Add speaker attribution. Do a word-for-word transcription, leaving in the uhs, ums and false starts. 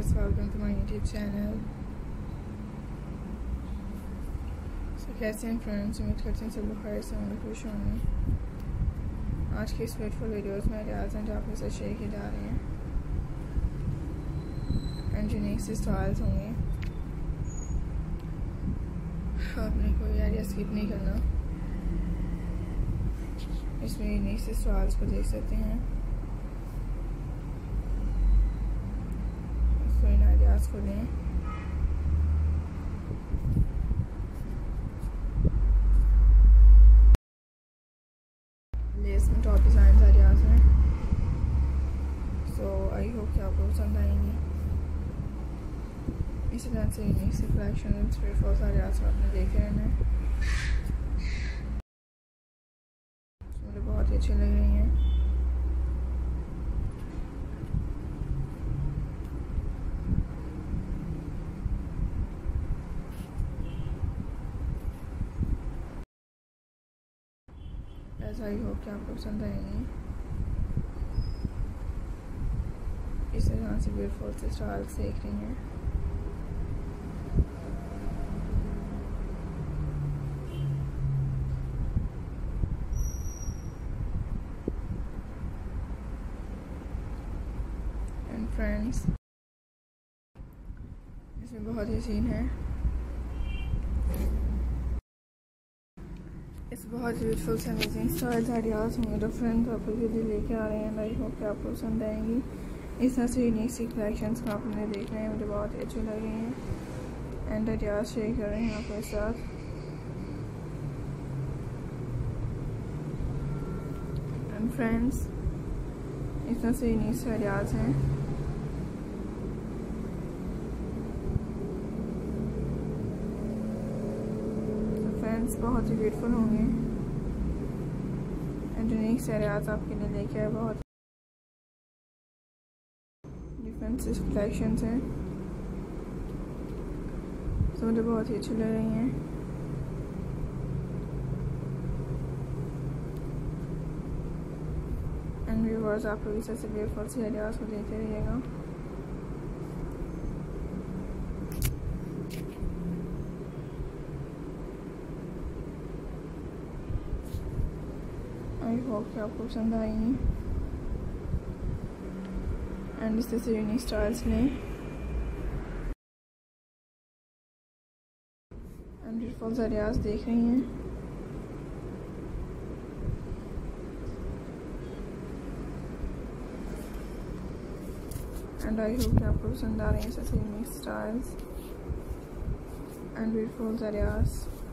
Speaker 1: viewers, welcome to my YouTube channel. So कैसे हैं friends, उम्मीद करते हैं सब लोग खैर से होंगे, खुश होंगे। आज की इस ब्यूटीफुल वीडियोस में आइडियाज़ हैं जो आपके साथ शेयर किए जा रहे हैं एंड यूनिक से स्टाइल्स होंगे। आपने कोई आइडिया स्किप नहीं करना, इसमें यूनिक से स्टाइल्स को देख सकते हैं। इन आइडियाज़ को लें। लेस में टॉप डिज़ाइन आइडियाज़ हैं, सो आई होप कि आपको पसंद आएंगे। इसी तरह से यूनिक से कलेक्शन थ्री फोर आइडियाज़ को आपने देखे रहना है, मुझे बहुत ही अच्छी लग रही हैं। ऐसा ही हो कि आपको पसंद आएंगे। इस तरह से ब्यूटीफुल से स्टाइल्स देख रही हैं। एंड फ्रेंड्स, इसमें बहुत ही सीन है, इस बहुत ब्यूटीफुल से अमेजिंग स्टाइल्स आइडियाज़ होंगे जो फ्रेंड्स आपके लिए लेके आ रहे हैं। आई होप कि आपको पसंद आएंगी। इस तरह से यूनिक सी कलेक्शंस को आपने देख रहे हैं, मुझे बहुत ही अच्छी लग रही हैं एंड आइडियाज़ शेयर कर रहे हैं आपके साथ। एंड फ्रेंड्स, इस तरह से यूनिक से आइडियाज़ हैं। बहुत ही ब्यूटीफुल होंगे एंड यूनिक से आइडियाज़ आपके लिए लेके आए। बहुत डिफरेंट कलेक्शंस हैं, तो मुझे बहुत ही अच्छी लग रही हैं। एंड व्यूअर्स, आप लोग इस तरह से ब्यूटीफुल से आइडियाज़ को देखते रहिएगा। आई होप कि आपको पसंद आएंगी एंड इस तरह से यूनिक स्टाइल्स लें एंड ब्यूटीफुल आइडियाज़ देख रही हैं। एंड आई होप कि आपको पसंद आ रही हैं ऐसे unique styles and beautiful ideas.